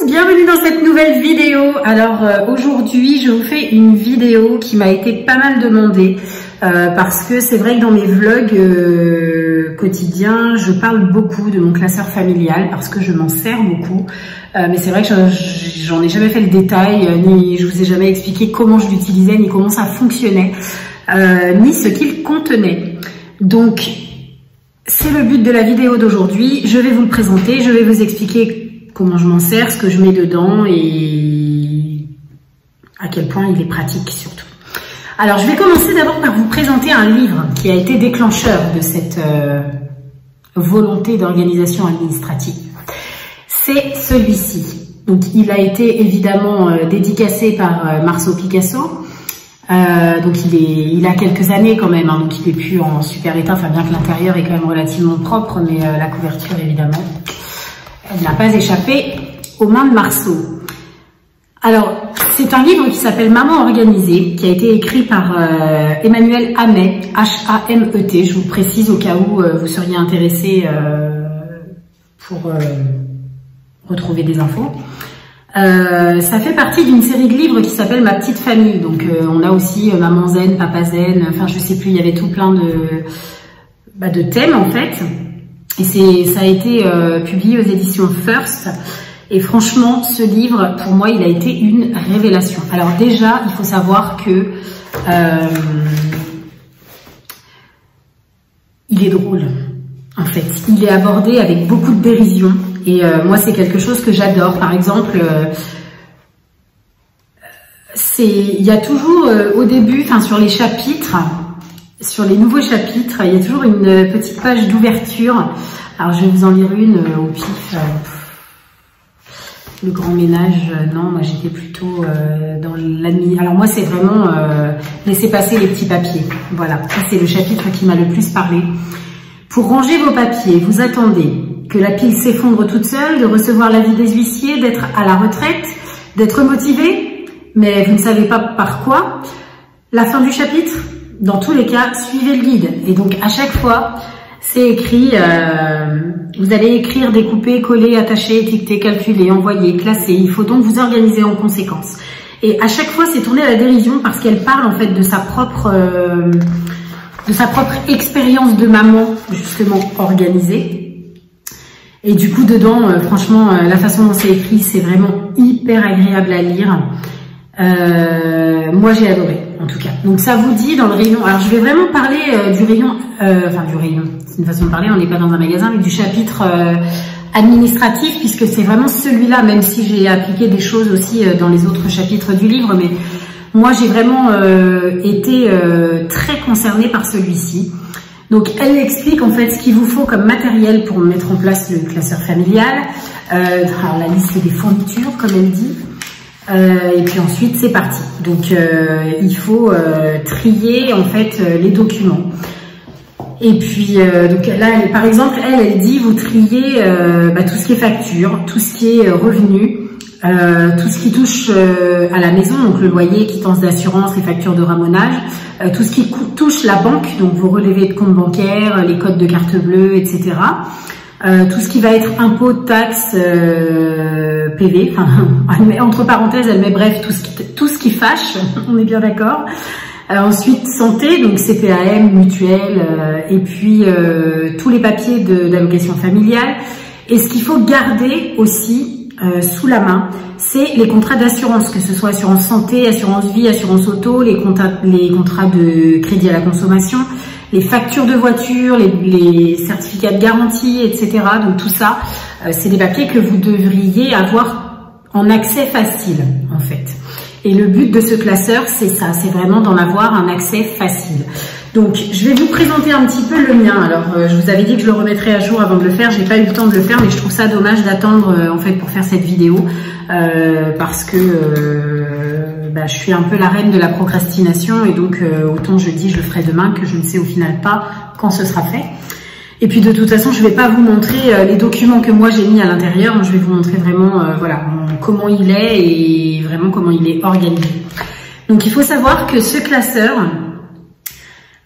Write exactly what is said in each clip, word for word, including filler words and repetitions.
bienvenue dans cette nouvelle vidéo. Alors euh, aujourd'hui je vous fais une vidéo qui m'a été pas mal demandée euh, parce que c'est vrai que dans mes vlogs euh, quotidiens je parle beaucoup de mon classeur familial parce que je m'en sers beaucoup, euh, mais c'est vrai que j'en ai jamais fait le détail, euh, ni je vous ai jamais expliqué comment je l'utilisais, ni comment ça fonctionnait, euh, ni ce qu'il contenait. Donc c'est le but de la vidéo d'aujourd'hui. Je vais vous le présenter, je vais vous expliquer comment je m'en sers, ce que je mets dedans et à quel point il est pratique surtout. Alors je vais commencer d'abord par vous présenter un livre qui a été déclencheur de cette euh, volonté d'organisation administrative. C'est celui-ci. Donc il a été évidemment euh, dédicacé par euh, Marceau Picasso. Euh, donc il, est, il a quelques années quand même, hein, donc il est plus en super état, enfin bien que l'intérieur est quand même relativement propre, mais euh, la couverture évidemment, elle n'a pas échappé aux mains de Marceau. Alors c'est un livre qui s'appelle Maman organisée, qui a été écrit par euh, Emmanuel Hamet, H A M E T, je vous précise au cas où euh, vous seriez intéressé euh, pour euh, retrouver des infos. Euh, ça fait partie d'une série de livres qui s'appelle Ma petite famille. Donc euh, on a aussi euh, Maman Zen, Papa Zen, enfin je sais plus, il y avait tout plein de, bah, de thèmes en fait. Et c'est, ça a été euh, publié aux éditions First. Et franchement, ce livre, pour moi, il a été une révélation. Alors déjà, il faut savoir que euh, il est drôle. En fait, il est abordé avec beaucoup de dérision. Et euh, moi, c'est quelque chose que j'adore. Par exemple, euh, c'est, il y a toujours euh, au début, enfin sur les chapitres, sur les nouveaux chapitres, il y a toujours une petite page d'ouverture. Alors, je vais vous en lire une euh, au pif. Euh, le grand ménage, euh, non, moi j'étais plutôt euh, dans l'admin. Alors moi, c'est vraiment euh, laisser passer les petits papiers. Voilà, ça c'est le chapitre qui m'a le plus parlé. Pour ranger vos papiers, vous attendez que la pile s'effondre toute seule, de recevoir l'avis des huissiers, d'être à la retraite, d'être motivé, mais vous ne savez pas par quoi. La fin du chapitre, dans tous les cas, suivez le guide. Et donc à chaque fois, c'est écrit, euh, vous allez écrire, découper, coller, attacher, étiqueter, calculer, envoyer, classer. Il faut donc vous organiser en conséquence. Et à chaque fois, c'est tourné à la dérision parce qu'elle parle en fait de sa propre, euh, de sa propre expérience de maman justement organisée. Et du coup, dedans, euh, franchement, euh, la façon dont c'est écrit, c'est vraiment hyper agréable à lire. Euh, moi, j'ai adoré, en tout cas. Donc, ça vous dit dans le rayon... Alors, je vais vraiment parler euh, du rayon... Euh, enfin, du rayon, c'est une façon de parler, on n'est pas dans un magasin, mais du chapitre euh, administratif, puisque c'est vraiment celui-là, même si j'ai appliqué des choses aussi euh, dans les autres chapitres du livre. Mais moi, j'ai vraiment euh, été euh, très concernée par celui-ci. Donc, elle explique en fait ce qu'il vous faut comme matériel pour mettre en place le classeur familial. Euh, alors, la liste des fournitures, comme elle dit. Euh, et puis ensuite, c'est parti. Donc, euh, il faut euh, trier en fait euh, les documents. Et puis, euh, donc là, elle, par exemple, elle, elle dit vous triez euh, bah, tout ce qui est facture, tout ce qui est euh, revenu, euh, tout ce qui touche euh, à la maison, donc le loyer, quittance d'assurance, les factures de ramonage. Euh, tout ce qui touche la banque, donc vos relevés de compte bancaire, les codes de carte bleue, et cetera. Euh, tout ce qui va être impôts, taxes, euh, P V, enfin, elle met, entre parenthèses, elle met bref tout ce qui, tout ce qui fâche, on est bien d'accord. Euh, ensuite, santé, donc C P A M, mutuelle, euh, et puis euh, tous les papiers de d'allocation familiale. Et ce qu'il faut garder aussi euh, sous la main, c'est les contrats d'assurance, que ce soit assurance santé, assurance vie, assurance auto, les contrats, les contrats de crédit à la consommation, les factures de voiture, les, les certificats de garantie, et cetera. Donc tout ça, euh, c'est des papiers que vous devriez avoir en accès facile, en fait. Et le but de ce classeur, c'est ça, c'est vraiment d'en avoir un accès facile. Donc, je vais vous présenter un petit peu le mien. Alors, euh, je vous avais dit que je le remettrais à jour avant de le faire. J'ai pas eu le temps de le faire, mais je trouve ça dommage d'attendre euh, en fait pour faire cette vidéo euh, parce que euh, bah, je suis un peu la reine de la procrastination et donc euh, autant je dis je le ferai demain que je ne sais au final pas quand ce sera fait. Et puis de toute façon, je vais pas vous montrer euh, les documents que moi j'ai mis à l'intérieur. Je vais vous montrer vraiment euh, voilà comment il est et vraiment comment il est organisé. Donc, il faut savoir que ce classeur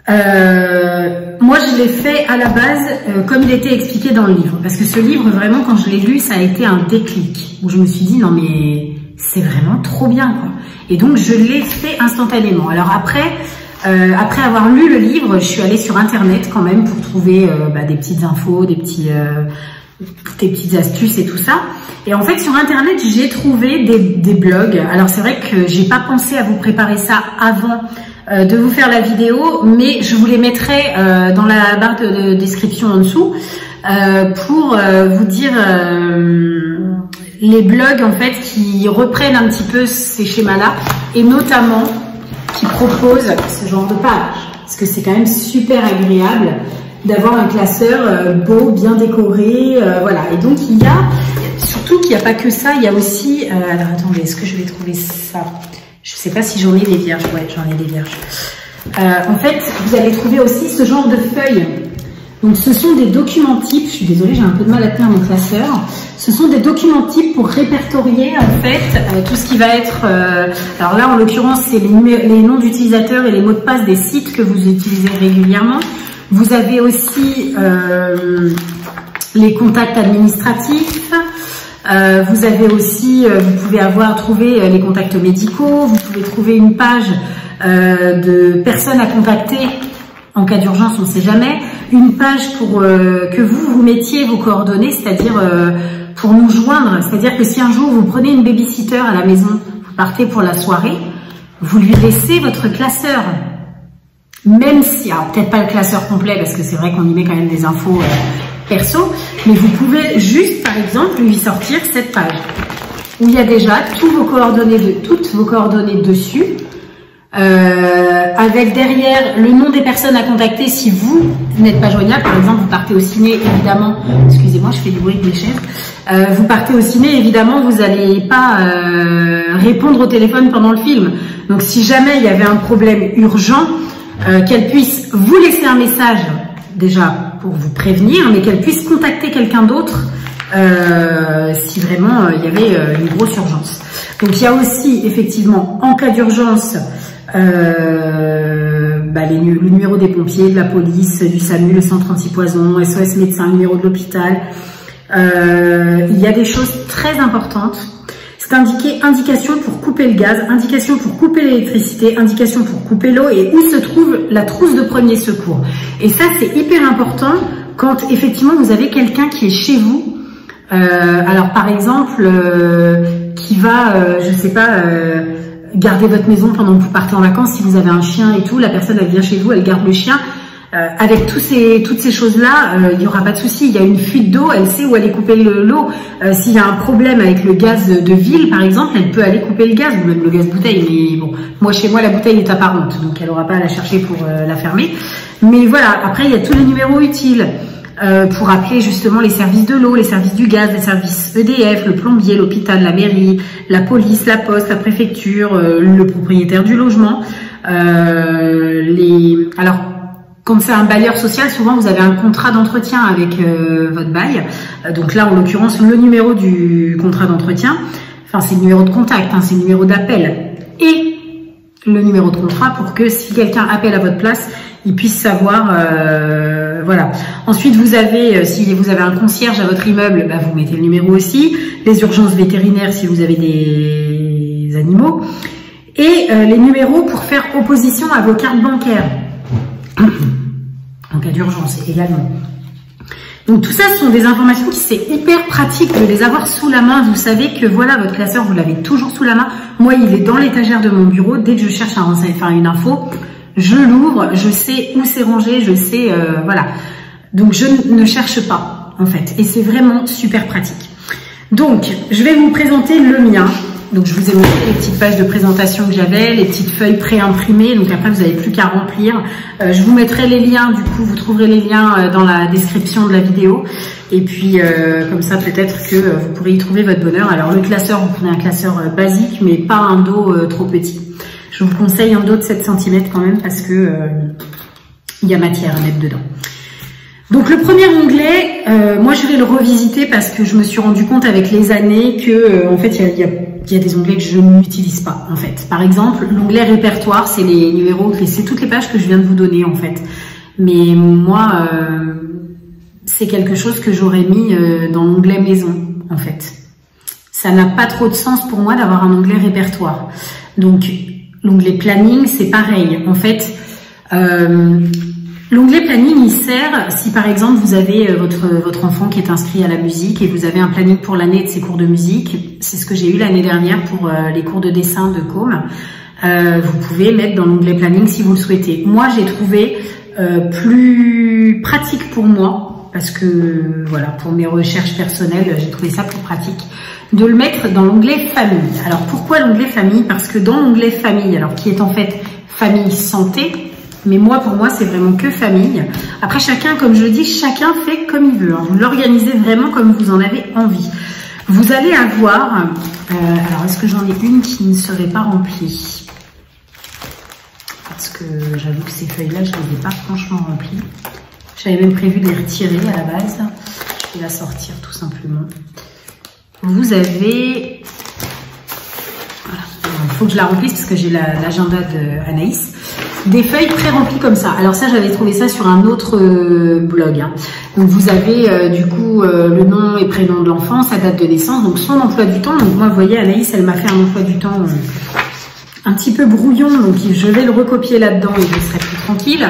Euh, moi, je l'ai fait à la base euh, comme il était expliqué dans le livre. Parce que ce livre, vraiment, quand je l'ai lu, ça a été un déclic. Où je me suis dit, non mais c'est vraiment trop bien, quoi. Et donc, je l'ai fait instantanément. Alors après, euh, après avoir lu le livre, je suis allée sur Internet quand même pour trouver euh, bah, des petites infos, des petits... Euh, des petites astuces et tout ça. Et en fait, sur Internet, j'ai trouvé des, des blogs. Alors, c'est vrai que j'ai pas pensé à vous préparer ça avant euh, de vous faire la vidéo, mais je vous les mettrai euh, dans la barre de, de description en dessous euh, pour euh, vous dire euh, les blogs en fait qui reprennent un petit peu ces schémas-là et notamment qui proposent ce genre de page parce que c'est quand même super agréable d'avoir un classeur euh, beau, bien décoré, euh, voilà. Et donc il y a, surtout qu'il n'y a pas que ça, il y a aussi, euh, alors attendez, est-ce que je vais trouver ça? Je sais pas si j'en ai des vierges, ouais, j'en ai des vierges. Euh, en fait, vous allez trouver aussi ce genre de feuilles. Donc ce sont des documents types, je suis désolée, j'ai un peu de mal à tenir mon classeur. Ce sont des documents types pour répertorier en fait euh, tout ce qui va être, euh, alors là en l'occurrence c'est les, les noms d'utilisateurs et les mots de passe des sites que vous utilisez régulièrement. Vous avez aussi euh, les contacts administratifs. Euh, vous avez aussi, euh, vous pouvez avoir trouvé euh, les contacts médicaux. Vous pouvez trouver une page euh, de personnes à contacter en cas d'urgence, on ne sait jamais. Une page pour euh, que vous vous mettiez vos coordonnées, c'est-à-dire euh, pour nous joindre. C'est-à-dire que si un jour vous prenez une babysitter à la maison, vous partez pour la soirée, vous lui laissez votre classeur. Même si, alors peut-être pas le classeur complet parce que c'est vrai qu'on y met quand même des infos euh, perso, mais vous pouvez juste par exemple lui sortir cette page où il y a déjà tous vos coordonnées de, toutes vos coordonnées dessus, euh, avec derrière le nom des personnes à contacter si vous n'êtes pas joignable. Par exemple, vous partez au ciné, évidemment, excusez-moi, je fais du bruit avec mes chaises, euh, vous partez au ciné, évidemment, vous n'allez pas euh, répondre au téléphone pendant le film. Donc si jamais il y avait un problème urgent, Euh, qu'elle puisse vous laisser un message déjà pour vous prévenir, mais qu'elle puisse contacter quelqu'un d'autre euh, si vraiment euh, il y avait euh, une grosse urgence. Donc il y a aussi effectivement en cas d'urgence euh, bah, les, le numéro des pompiers, de la police, du SAMU, le centre anti-poison, S O S médecin, numéro de l'hôpital. Euh, il y a des choses très importantes. C'est indiqué indication pour couper le gaz, indication pour couper l'électricité, indication pour couper l'eau et où se trouve la trousse de premier secours. Et ça, c'est hyper important quand effectivement vous avez quelqu'un qui est chez vous. Euh, alors par exemple, euh, qui va, euh, je sais pas, euh, garder votre maison pendant que vous partez en vacances. Si vous avez un chien et tout, la personne elle vient chez vous, elle garde le chien. Euh, avec tous ces, toutes ces choses-là, euh, il n'y aura pas de souci. Il y a une fuite d'eau, elle sait où aller couper l'eau. Euh, S'il y a un problème avec le gaz de, de ville, par exemple, elle peut aller couper le gaz, ou même le gaz bouteille. Mais bon, moi chez moi, la bouteille est apparente, donc elle n'aura pas à la chercher pour euh, la fermer. Mais voilà, après, il y a tous les numéros utiles euh, pour appeler justement les services de l'eau, les services du gaz, les services E D F, le plombier, l'hôpital, la mairie, la police, la poste, la préfecture, euh, le propriétaire du logement. Euh, les... Alors, quand c'est un bailleur social, souvent vous avez un contrat d'entretien avec euh, votre bail. Euh, donc là, en l'occurrence, le numéro du contrat d'entretien, enfin c'est le numéro de contact, hein, c'est le numéro d'appel et le numéro de contrat pour que si quelqu'un appelle à votre place, il puisse savoir. Euh, voilà. Ensuite, vous avez, euh, si vous avez un concierge à votre immeuble, bah, vous mettez le numéro aussi. Les urgences vétérinaires si vous avez des animaux et euh, les numéros pour faire opposition à vos cartes bancaires. En cas d'urgence également. Donc tout ça, ce sont des informations qui c'est hyper pratique de les avoir sous la main. Vous savez que voilà, votre classeur, vous l'avez toujours sous la main. Moi, il est dans l'étagère de mon bureau. Dès que je cherche à renseigner, enfin une info, je l'ouvre, je sais où c'est rangé, je sais, euh, voilà. Donc je ne cherche pas, en fait. Et c'est vraiment super pratique. Donc, je vais vous présenter le mien. Donc, je vous ai montré les petites pages de présentation que j'avais, les petites feuilles pré-imprimées. Donc, après, vous n'avez plus qu'à remplir. Euh, je vous mettrai les liens. Du coup, vous trouverez les liens euh, dans la description de la vidéo. Et puis, euh, comme ça, peut-être que euh, vous pourrez y trouver votre bonheur. Alors, le classeur, vous prenez un classeur euh, basique, mais pas un dos euh, trop petit. Je vous conseille un dos de sept centimètres quand même parce que euh, il y a matière à mettre dedans. Donc le premier onglet, euh, moi je vais le revisiter parce que je me suis rendu compte avec les années que euh, en fait il y a, y, a, y a des onglets que je n'utilise pas en fait. Par exemple, l'onglet répertoire, c'est les numéros, c'est toutes les pages que je viens de vous donner en fait. Mais moi, euh, c'est quelque chose que j'aurais mis euh, dans l'onglet maison en fait. Ça n'a pas trop de sens pour moi d'avoir un onglet répertoire. Donc l'onglet planning, c'est pareil. En fait, euh, l'onglet planning, il sert si par exemple vous avez votre, votre enfant qui est inscrit à la musique et vous avez un planning pour l'année de ses cours de musique. C'est ce que j'ai eu l'année dernière pour euh, les cours de dessin de Com. Euh, vous pouvez mettre dans l'onglet planning si vous le souhaitez. Moi, j'ai trouvé euh, plus pratique pour moi parce que voilà, pour mes recherches personnelles, j'ai trouvé ça plus pratique de le mettre dans l'onglet famille. Alors pourquoi l'onglet famille? Parce que dans l'onglet famille, alors qui est en fait famille santé, mais moi, pour moi, c'est vraiment que famille. Après, chacun, comme je le dis, chacun fait comme il veut. Hein. Vous l'organisez vraiment comme vous en avez envie. Vous allez avoir... Euh, alors, est-ce que j'en ai une qui ne serait pas remplie? Parce que j'avoue que ces feuilles-là, je ne les ai pas franchement remplies. J'avais même prévu de les retirer à la base. Je vais la sortir tout simplement. Vous avez... Voilà. Il faut que je la remplisse parce que j'ai l'agenda la, d'Anaïs. Des feuilles pré-remplies comme ça. Alors ça, j'avais trouvé ça sur un autre euh, blog. Hein. Donc vous avez euh, du coup euh, le nom et prénom de l'enfant, sa date de naissance, donc son emploi du temps. Donc moi, vous voyez, Anaïs, elle m'a fait un emploi du temps euh, un petit peu brouillon, donc je vais le recopier là-dedans et je serai plus tranquille.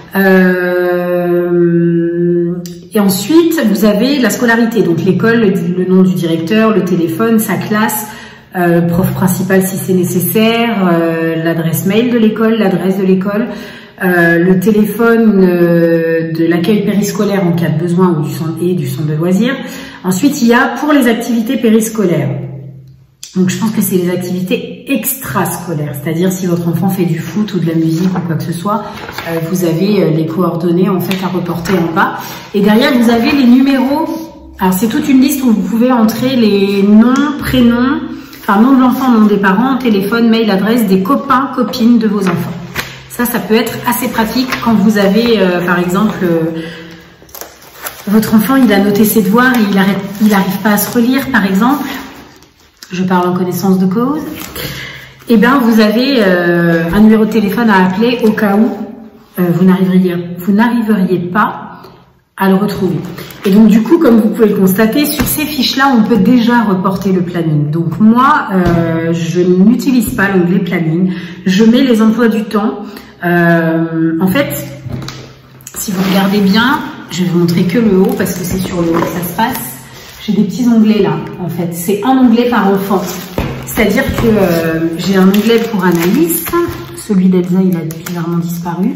Euh, et ensuite, vous avez la scolarité, donc l'école, le, le nom du directeur, le téléphone, sa classe, Euh, prof principal si c'est nécessaire, euh, l'adresse mail de l'école, l'adresse de l'école, euh, le téléphone euh, de l'accueil périscolaire en cas de besoin ou du centre et du centre de loisirs. Ensuite, il y a pour les activités périscolaires. Donc, je pense que c'est les activités extrascolaires, c'est-à-dire si votre enfant fait du foot ou de la musique ou quoi que ce soit, euh, vous avez euh, les coordonnées en fait à reporter en bas. Et derrière, vous avez les numéros. Alors, c'est toute une liste où vous pouvez entrer les noms, prénoms, enfin, nom de l'enfant, nom des parents, téléphone, mail, adresse des copains, copines de vos enfants. Ça, ça peut être assez pratique quand vous avez, euh, par exemple, euh, votre enfant, il a noté ses devoirs et il arrête, il n'arrive pas à se relire, par exemple. Je parle en connaissance de cause. Eh bien, vous avez euh, un numéro de téléphone à appeler au cas où euh, vous n'arriveriez, vous n'arriveriez pas à le retrouver. Et donc du coup, comme vous pouvez le constater, sur ces fiches-là, on peut déjà reporter le planning. Donc moi, euh, je n'utilise pas l'onglet planning. Je mets les emplois du temps. Euh, en fait, si vous regardez bien, je vais vous montrer que le haut parce que c'est sur le haut que ça se passe. J'ai des petits onglets là, en fait. C'est un onglet par enfant. C'est-à-dire que euh, j'ai un onglet pour Anaïs. Celui d'Elsa, il a bizarrement disparu.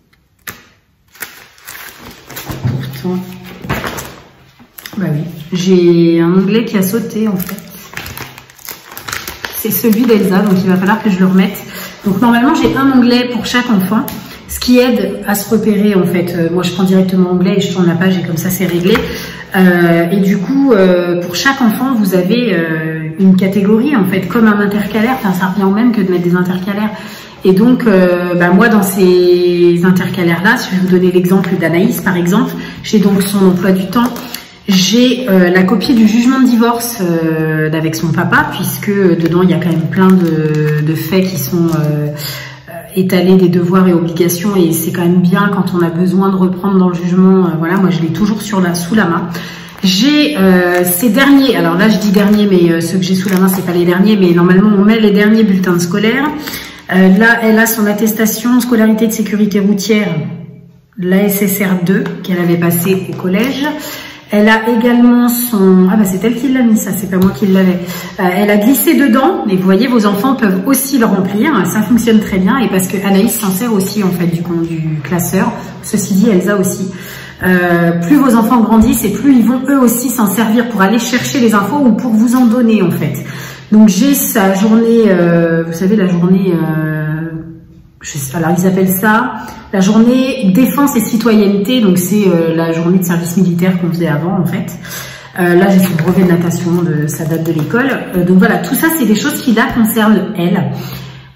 Pourtant... Bah oui, j'ai un onglet qui a sauté en fait. C'est celui d'Elsa, donc il va falloir que je le remette. Donc normalement j'ai un onglet pour chaque enfant, ce qui aide à se repérer en fait. Euh, moi je prends directement l'onglet et je tourne la page et comme ça c'est réglé. Euh, et du coup euh, pour chaque enfant vous avez euh, une catégorie en fait, comme un intercalaire. Enfin ça revient au même que de mettre des intercalaires. Et donc, euh, bah moi, dans ces intercalaires-là, si je vais vous donner l'exemple d'Anaïs, par exemple, j'ai donc son emploi du temps. J'ai euh, la copie du jugement de divorce euh, d'avec son papa, puisque dedans, il y a quand même plein de, de faits qui sont euh, étalés, des devoirs et obligations. Et c'est quand même bien quand on a besoin de reprendre dans le jugement. Euh, voilà, moi, je l'ai toujours sur la, sous la main. J'ai euh, ces derniers, alors là, je dis derniers, mais euh, ceux que j'ai sous la main, c'est pas les derniers, mais normalement, on met les derniers bulletins scolaires. Euh, là, elle a son attestation scolarité de sécurité routière, l'A S S R deux, qu'elle avait passé au collège. Elle a également son... Ah bah c'est elle qui l'a mis, ça, c'est pas moi qui l'avais. Euh, elle a glissé dedans, mais vous voyez, vos enfants peuvent aussi le remplir. Ça fonctionne très bien, et parce que Anaïs s'en sert aussi, en fait, du, du classeur. Ceci dit, Elsa aussi. Euh, plus vos enfants grandissent, et plus ils vont eux aussi s'en servir pour aller chercher les infos ou pour vous en donner, en fait. Donc j'ai sa journée, euh, vous savez, la journée, euh, je sais, alors ils appellent ça la journée défense et citoyenneté, donc c'est euh, la journée de service militaire qu'on faisait avant en fait. Euh, là j'ai son brevet de natation, de sa date de l'école. Euh, donc voilà, tout ça c'est des choses qui la concernent elle.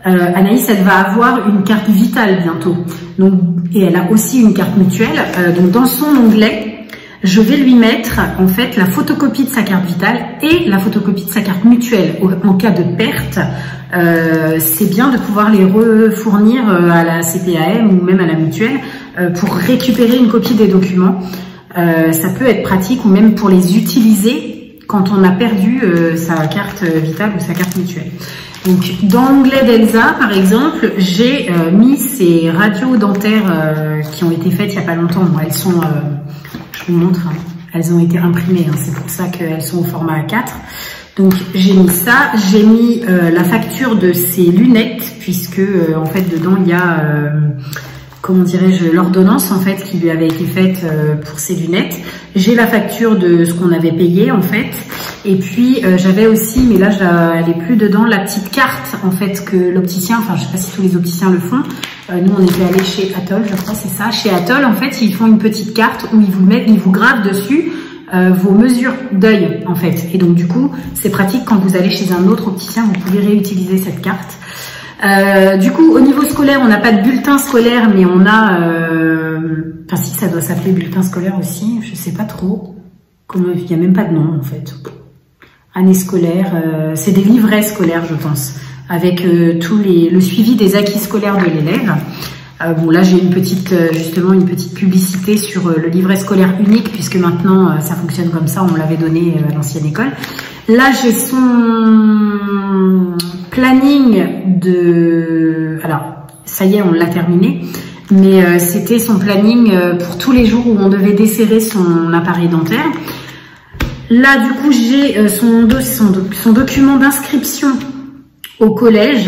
Euh, Anaïs, elle va avoir une carte vitale bientôt. Donc, et elle a aussi une carte mutuelle. Euh, donc, dans son onglet, je vais lui mettre en fait la photocopie de sa carte vitale et la photocopie de sa carte mutuelle. En cas de perte, euh, c'est bien de pouvoir les refournir à la C P A M ou même à la mutuelle euh, pour récupérer une copie des documents. Euh, ça peut être pratique ou même pour les utiliser quand on a perdu euh, sa carte vitale ou sa carte mutuelle. Donc, dans l'onglet d'Elsa, par exemple, j'ai euh, mis ces radios dentaires euh, qui ont été faites il n'y a pas longtemps. Bon, elles sont, euh, je vous montre, hein, elles ont été imprimées, hein, c'est pour ça qu'elles sont au format A quatre. Donc, j'ai mis ça, j'ai mis euh, la facture de ces lunettes, puisque euh, en fait, dedans, il y a, euh, comment dirais-je, l'ordonnance en fait qui lui avait été faite euh, pour ces lunettes. J'ai la facture de ce qu'on avait payé en fait. Et puis euh, j'avais aussi, mais là elle est plus dedans, la petite carte en fait que l'opticien, enfin je sais pas si tous les opticiens le font. Euh, nous on était allés chez Atoll, je crois c'est ça. Chez Atoll en fait ils font une petite carte où ils vous mettent, ils vous gravent dessus euh, vos mesures d'œil en fait. Et donc du coup c'est pratique quand vous allez chez un autre opticien, vous pouvez réutiliser cette carte. Euh, du coup, au niveau scolaire, on n'a pas de bulletin scolaire, mais on a, euh, enfin si ça doit s'appeler bulletin scolaire aussi, je sais pas trop. Comment, il n'y a même pas de nom en fait. Année scolaire, euh, c'est des livrets scolaires, je pense, avec euh, tous les, le suivi des acquis scolaires de l'élève. Euh, bon, là j'ai une petite, euh, justement une petite publicité sur euh, le livret scolaire unique, puisque maintenant euh, ça fonctionne comme ça, on l'avait donné euh, à l'ancienne école. Là, j'ai son planning de... Alors, ça y est, on l'a terminé. Mais euh, c'était son planning euh, pour tous les jours où on devait desserrer son appareil dentaire. Là, du coup, j'ai euh, son, do son, do son document d'inscription au collège.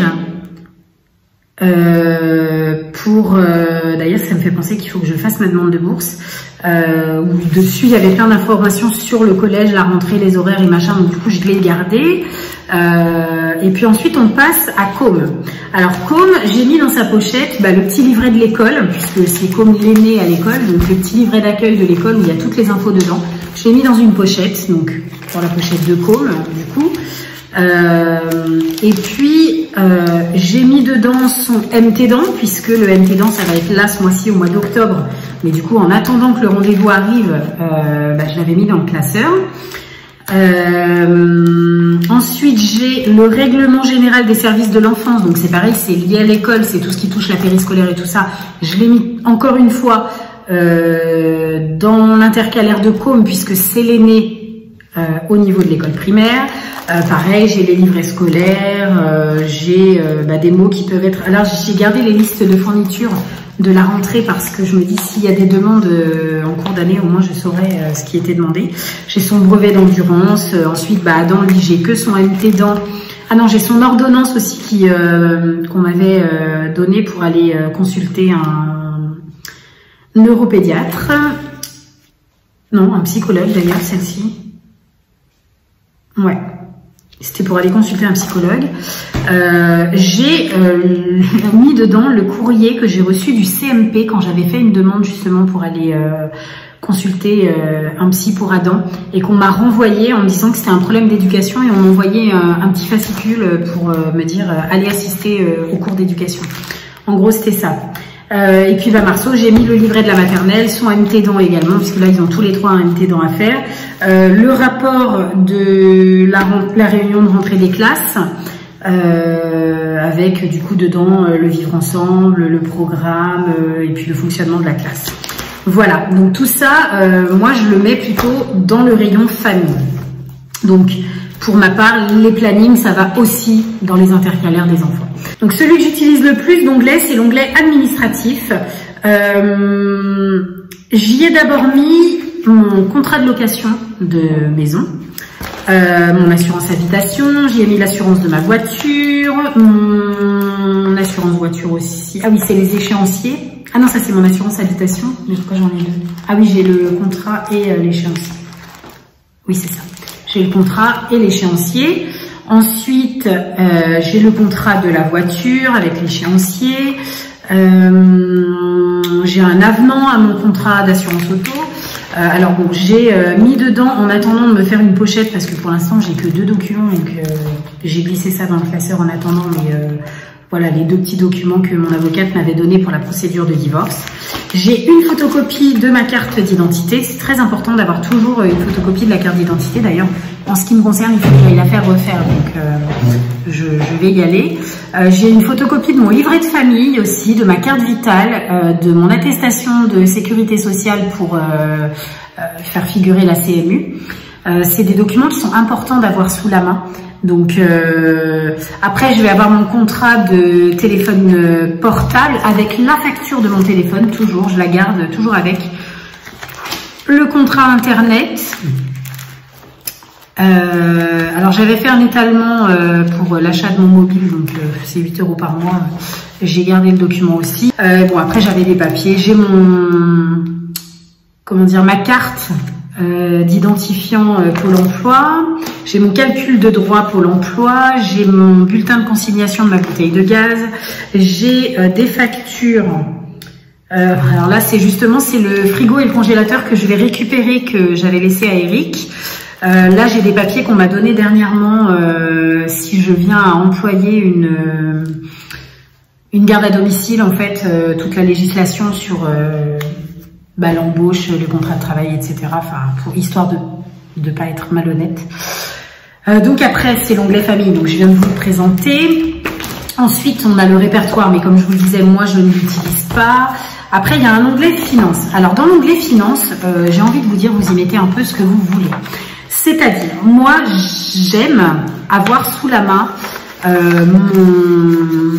Euh, pour... Euh, D'ailleurs, ça me fait penser qu'il faut que je fasse ma demande de bourse. Euh, où dessus il y avait plein d'informations sur le collège, la rentrée, les horaires et machin, donc du coup je l'ai gardé. Euh, et puis ensuite on passe à Com. Alors Com, j'ai mis dans sa pochette bah, le petit livret de l'école, puisque c'est Com l'aîné à l'école, donc le petit livret d'accueil de l'école où il y a toutes les infos dedans. Je l'ai mis dans une pochette, donc dans la pochette de Com du coup. Euh, et puis euh, j'ai mis dedans son M T dent, puisque le M T dent ça va être là ce mois-ci au mois d'octobre, mais du coup en attendant que le rendez-vous arrive, euh, bah, je l'avais mis dans le classeur. Euh, ensuite j'ai le règlement général des services de l'enfance, donc c'est pareil, c'est lié à l'école, c'est tout ce qui touche la périscolaire et tout ça. Je l'ai mis encore une fois euh, dans l'intercalaire de Com, puisque c'est l'aîné euh, au niveau de l'école primaire. Euh, pareil, j'ai les livrets scolaires, euh, j'ai euh, bah, des mots qui peuvent être... Alors, j'ai gardé les listes de fournitures de la rentrée parce que je me dis s'il y a des demandes euh, en cours d'année, au moins je saurai euh, ce qui était demandé. J'ai son brevet d'endurance. Euh, ensuite, bah, Adam, lui, j'ai que son M T dent. Ah non, j'ai son ordonnance aussi qui euh, qu'on m'avait euh, donné pour aller euh, consulter un neuropédiatre. Non, un psychologue d'ailleurs, celle-ci. Ouais. C'était pour aller consulter un psychologue. Euh, j'ai euh, mis dedans le courrier que j'ai reçu du C M P quand j'avais fait une demande justement pour aller euh, consulter euh, un psy pour Adam, et qu'on m'a renvoyé en me disant que c'était un problème d'éducation, et on m'a envoyé euh, un petit fascicule pour euh, me dire euh, allez assister euh, au cours d'éducation. En gros, c'était ça. Euh, et puis va Marceau, j'ai mis le livret de la maternelle, son M T dent également, puisque là ils ont tous les trois un M T dent à faire. Euh, le rapport de la, la réunion de rentrée des classes, euh, avec du coup dedans euh, le vivre ensemble, le programme euh, et puis le fonctionnement de la classe. Voilà, donc tout ça, euh, moi je le mets plutôt dans le rayon famille. Donc pour ma part, les plannings, ça va aussi dans les intercalaires des enfants. Donc celui que j'utilise le plus d'onglets, c'est l'onglet administratif. Euh, J'y ai d'abord mis mon contrat de location de maison, euh, mon assurance habitation, j'y ai mis l'assurance de ma voiture, mon assurance voiture aussi. Ah oui, c'est les échéanciers. Ah non, ça c'est mon assurance habitation. Mais pourquoi j'en ai deux? Ah oui, j'ai le contrat et euh, l'échéancier. Oui, c'est ça. J'ai le contrat et l'échéancier. Ensuite, euh, j'ai le contrat de la voiture avec l'échéancier. Euh, j'ai un avenant à mon contrat d'assurance auto. Euh, alors bon, j'ai euh, mis dedans en attendant de me faire une pochette, parce que pour l'instant j'ai que deux documents, donc euh, j'ai glissé ça dans le classeur en attendant, mais euh, voilà les deux petits documents que mon avocate m'avait donnés pour la procédure de divorce. J'ai une photocopie de ma carte d'identité. C'est très important d'avoir toujours une photocopie de la carte d'identité. D'ailleurs, en ce qui me concerne, il faut que j'aille la faire refaire, donc euh, je, je vais y aller. Euh, J'ai une photocopie de mon livret de famille aussi, de ma carte vitale, euh, de mon attestation de sécurité sociale pour euh, euh, faire figurer la C M U. Euh, C'est des documents qui sont importants d'avoir sous la main. Donc euh, après, je vais avoir mon contrat de téléphone euh, portable avec la facture de mon téléphone, toujours, je la garde toujours avec. Le contrat internet. Euh, alors j'avais fait un étalement euh, pour l'achat de mon mobile, donc euh, c'est huit euros par mois. J'ai gardé le document aussi. Euh, bon, après j'avais des papiers. J'ai mon, comment dire, ma carte Euh, d'identifiant euh, Pôle emploi, j'ai mon calcul de droit Pôle emploi, j'ai mon bulletin de consignation de ma bouteille de gaz, j'ai euh, des factures. Euh, alors là, c'est justement c'est le frigo et le congélateur que je vais récupérer, que j'avais laissé à Eric. Euh, là, j'ai des papiers qu'on m'a donné dernièrement euh, si je viens à employer une euh, une garde à domicile, en fait, euh, toute la législation sur euh, bah, l'embauche, le contrat de travail, et cetera. Enfin, pour histoire de ne pas être malhonnête. Euh, donc après, c'est l'onglet famille, donc je viens de vous le présenter. Ensuite, on a le répertoire, mais comme je vous le disais, moi, je ne l'utilise pas. Après, il y a un onglet finance. Alors, dans l'onglet finance, euh, j'ai envie de vous dire, vous y mettez un peu ce que vous voulez. C'est-à-dire, moi, j'aime avoir sous la main euh, mon...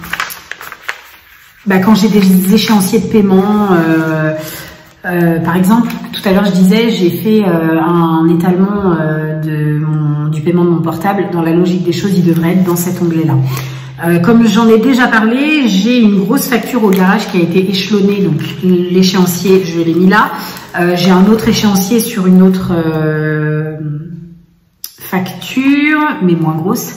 Bah, quand j'ai des échéanciers de paiement, euh, euh, par exemple, tout à l'heure je disais, j'ai fait euh, un étalement euh, de mon, du paiement de mon portable. Dans la logique des choses, il devrait être dans cet onglet-là. Euh, comme j'en ai déjà parlé, j'ai une grosse facture au garage qui a été échelonnée, donc l'échéancier, je l'ai mis là. Euh, j'ai un autre échéancier sur une autre euh, facture, mais moins grosse.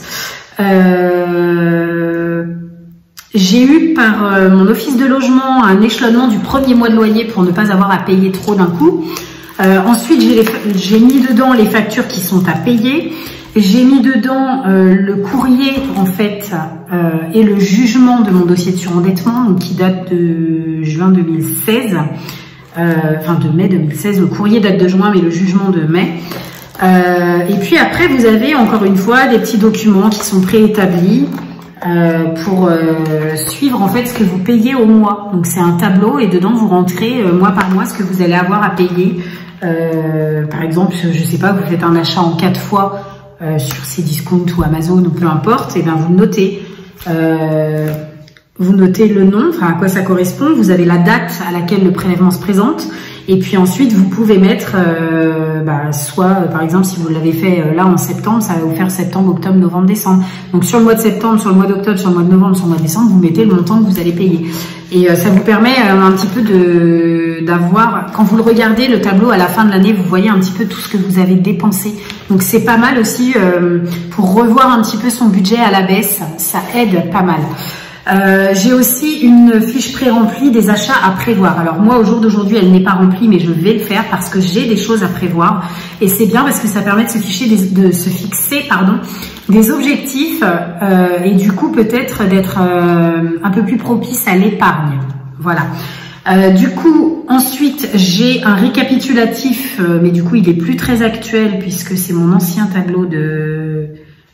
Euh, J'ai eu par euh, mon office de logement un échelonnement du premier mois de loyer pour ne pas avoir à payer trop d'un coup. Euh, ensuite, j'ai mis dedans les factures qui sont à payer. J'ai mis dedans euh, le courrier en fait euh, et le jugement de mon dossier de surendettement, donc, qui date de juin deux mille seize, euh, enfin de mai deux mille seize. Le courrier date de juin, mais le jugement de mai. Euh, et puis après, vous avez encore une fois des petits documents qui sont préétablis. Euh, pour euh, suivre en fait ce que vous payez au mois. Donc c'est un tableau et dedans vous rentrez euh, mois par mois ce que vous allez avoir à payer. Euh, par exemple, je sais pas, vous faites un achat en quatre fois euh, sur Cdiscount ou Amazon ou peu importe, et bien vous notez. Euh, vous notez le nom, enfin à quoi ça correspond, vous avez la date à laquelle le prélèvement se présente, et puis ensuite vous pouvez mettre, euh, bah, soit euh, par exemple si vous l'avez fait euh, là en septembre, ça va vous faire septembre, octobre, novembre, décembre. Donc sur le mois de septembre, sur le mois d'octobre, sur le mois de novembre, sur le mois de décembre, vous mettez le montant que vous allez payer. Et euh, ça vous permet euh, un petit peu de d'avoir, quand vous le regardez, le tableau à la fin de l'année, vous voyez un petit peu tout ce que vous avez dépensé. Donc c'est pas mal aussi euh, pour revoir un petit peu son budget à la baisse, ça aide pas mal. Euh, j'ai aussi une fiche pré-remplie des achats à prévoir. Alors moi au jour d'aujourd'hui elle n'est pas remplie, mais je vais le faire parce que j'ai des choses à prévoir et c'est bien parce que ça permet de se, ficher des, de se fixer pardon, des objectifs euh, et du coup peut-être d'être euh, un peu plus propice à l'épargne. Voilà. Euh, du coup ensuite j'ai un récapitulatif, euh, mais du coup il est plus très actuel puisque c'est mon ancien tableau de...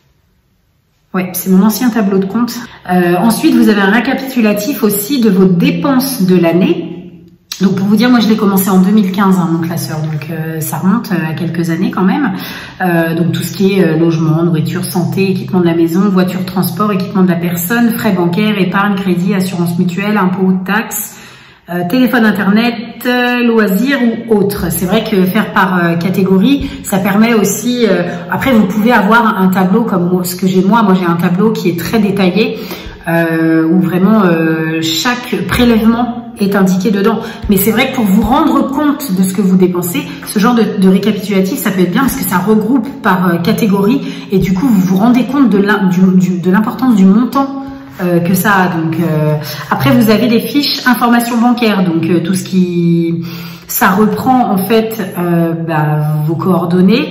Ouais, c'est mon ancien tableau de compte. Euh, ensuite, vous avez un récapitulatif aussi de vos dépenses de l'année. Donc, pour vous dire, moi, je l'ai commencé en deux mille quinze, hein, mon classeur. Donc, euh, ça remonte à quelques années quand même. Euh, donc, tout ce qui est euh, logement, nourriture, santé, équipement de la maison, voiture, transport, équipement de la personne, frais bancaires, épargne, crédit, assurance mutuelle, impôts, taxes, euh, téléphone, internet, euh, loisirs ou autres. C'est vrai que faire par euh, catégorie, ça permet aussi... Euh, après, vous pouvez avoir un tableau comme moi, ce que j'ai moi. Moi, j'ai un tableau qui est très détaillé, euh, où vraiment euh, chaque prélèvement est indiqué dedans. Mais c'est vrai que pour vous rendre compte de ce que vous dépensez, ce genre de, de récapitulatif, ça peut être bien parce que ça regroupe par euh, catégorie et du coup, vous vous rendez compte de l'importance du, du montant Euh, que ça a. Donc euh, après vous avez des fiches informations bancaires, donc euh, tout ce qui ça reprend en fait euh, bah, vos coordonnées,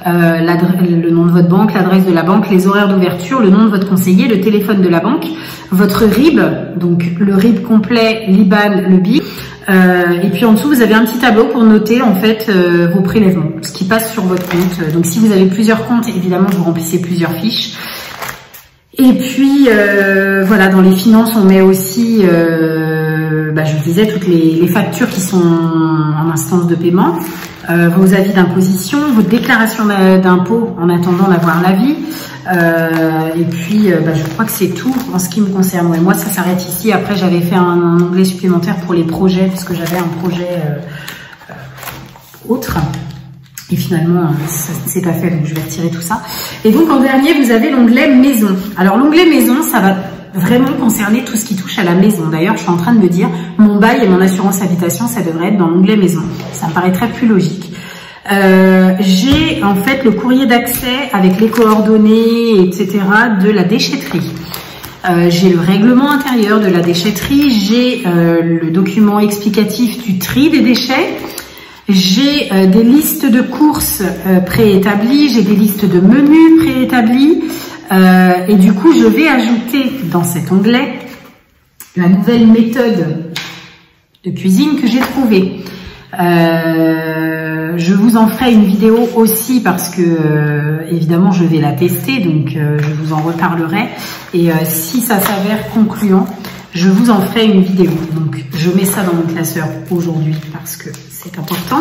euh, le nom de votre banque, l'adresse de la banque, les horaires d'ouverture, le nom de votre conseiller, le téléphone de la banque, votre R I B, donc le R I B complet, l'I B A N, le B I C. Euh, et puis en dessous, vous avez un petit tableau pour noter en fait euh, vos prélèvements, ce qui passe sur votre compte. Donc si vous avez plusieurs comptes, évidemment, vous remplissez plusieurs fiches. Et puis euh, voilà, dans les finances, on met aussi, euh, bah, je vous disais, toutes les, les factures qui sont en instance de paiement, euh, vos avis d'imposition, vos déclarations d'impôt en attendant d'avoir l'avis. Euh, et puis, euh, bah, je crois que c'est tout en ce qui me concerne. Ouais, moi, ça s'arrête ici. Après, j'avais fait un, un onglet supplémentaire pour les projets, puisque j'avais un projet euh, euh, autre. Et finalement, ça ne s'est pas fait, donc je vais retirer tout ça. Et donc, en dernier, vous avez l'onglet maison. Alors, l'onglet maison, ça va vraiment concerner tout ce qui touche à la maison. D'ailleurs, je suis en train de me dire, mon bail et mon assurance habitation, ça devrait être dans l'onglet maison. Ça me paraîtrait plus logique. Euh, j'ai en fait le courrier d'accès avec les coordonnées, et cetera de la déchetterie. Euh, j'ai le règlement intérieur de la déchetterie, j'ai euh, le document explicatif du tri des déchets, j'ai euh, des listes de courses euh, préétablies, j'ai des listes de menus préétablis, euh, et du coup je vais ajouter dans cet onglet la nouvelle méthode de cuisine que j'ai trouvée. Euh, je vous en ferai une vidéo aussi parce que euh, évidemment je vais la tester, donc euh, je vous en reparlerai, et euh, si ça s'avère concluant, je vous en ferai une vidéo. Donc je mets ça dans mon classeur aujourd'hui parce que c'est important.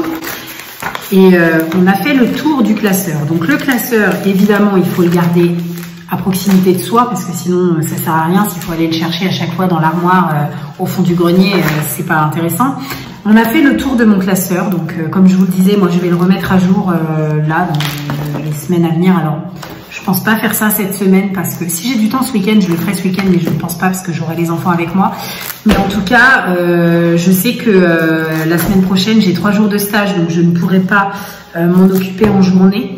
Et euh, on a fait le tour du classeur. Donc le classeur, évidemment, il faut le garder à proximité de soi parce que sinon ça sert à rien. S'il faut aller le chercher à chaque fois dans l'armoire euh, au fond du grenier, euh, c'est pas intéressant. On a fait le tour de mon classeur, donc euh, comme je vous le disais, moi je vais le remettre à jour euh, là dans les semaines à venir. Alors je pense pas faire ça cette semaine parce que si j'ai du temps ce week-end, je le ferai ce week-end, mais je ne pense pas parce que j'aurai les enfants avec moi. Mais en tout cas, euh, je sais que euh, la semaine prochaine j'ai trois jours de stage, donc je ne pourrai pas euh, m'en occuper en journée.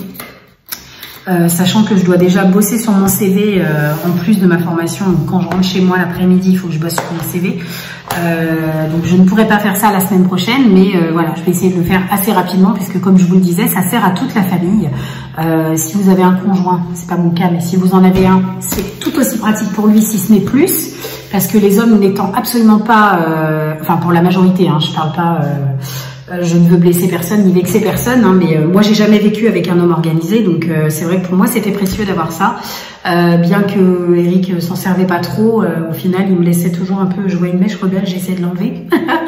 Euh, sachant que je dois déjà bosser sur mon C V euh, en plus de ma formation. Donc quand je rentre chez moi l'après-midi, il faut que je bosse sur mon C V. Euh, donc je ne pourrai pas faire ça la semaine prochaine, mais euh, voilà, je vais essayer de le faire assez rapidement puisque comme je vous le disais, ça sert à toute la famille. Euh, si vous avez un conjoint, c'est pas mon cas, mais si vous en avez un, c'est tout aussi pratique pour lui, si ce n'est plus, parce que les hommes n'étant absolument pas, euh, enfin pour la majorité, hein, je parle pas. Euh, Je ne veux blesser personne ni vexer personne, hein, mais euh, moi j'ai jamais vécu avec un homme organisé, donc euh, c'est vrai que pour moi c'était précieux d'avoir ça. Euh, bien que Eric s'en servait pas trop, euh, au final il me laissait toujours un peu, je vois une mèche rebelle, j'essaie de l'enlever.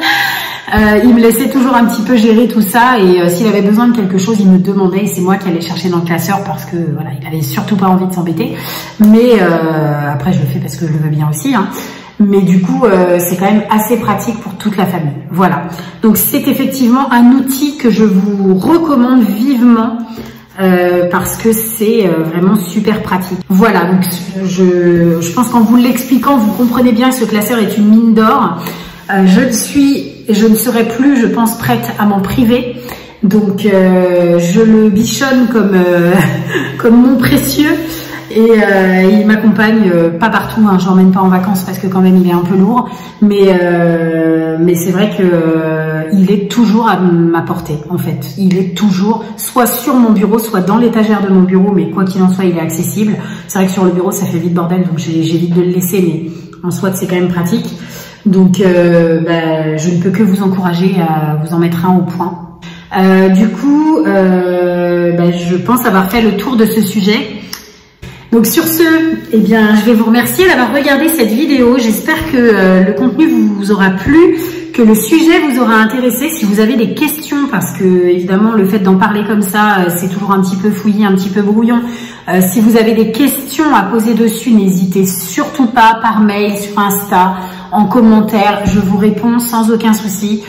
euh, il me laissait toujours un petit peu gérer tout ça, et euh, s'il avait besoin de quelque chose, il me demandait, et c'est moi qui allais chercher dans le classeur parce que voilà, il avait surtout pas envie de s'embêter. Mais euh, après je le fais parce que je le veux bien aussi. Hein. Mais du coup, euh, c'est quand même assez pratique pour toute la famille. Voilà. Donc, c'est effectivement un outil que je vous recommande vivement euh, parce que c'est euh, vraiment super pratique. Voilà. Donc, je, je pense qu'en vous l'expliquant, vous comprenez bien que ce classeur est une mine d'or. Euh, je ne suis, je ne serai plus, je pense, prête à m'en priver. Donc, euh, je le bichonne comme, euh, comme mon précieux. Et euh, il m'accompagne euh, pas partout, hein, je l'emmène pas en vacances parce que quand même il est un peu lourd, mais euh, mais c'est vrai que euh, il est toujours à ma portée en fait. Il est toujours soit sur mon bureau, soit dans l'étagère de mon bureau, mais quoi qu'il en soit, il est accessible. C'est vrai que sur le bureau ça fait vite bordel, donc j'évite de le laisser, mais en soit c'est quand même pratique. Donc euh, bah, je ne peux que vous encourager à vous en mettre un au point. Euh, du coup, euh, bah, je pense avoir fait le tour de ce sujet. Donc sur ce, eh bien, je vais vous remercier d'avoir regardé cette vidéo. J'espère que euh, le contenu vous, vous aura plu, que le sujet vous aura intéressé. Si vous avez des questions, parce que évidemment le fait d'en parler comme ça, euh, c'est toujours un petit peu fouillis, un petit peu brouillon. Euh, si vous avez des questions à poser dessus, n'hésitez surtout pas par mail, sur Insta, en commentaire. Je vous réponds sans aucun souci.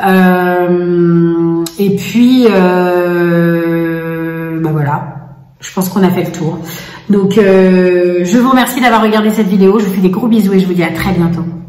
Euh, et puis, euh, ben voilà. Je pense qu'on a fait le tour. Donc, euh, je vous remercie d'avoir regardé cette vidéo. Je vous fais des gros bisous et je vous dis à très bientôt.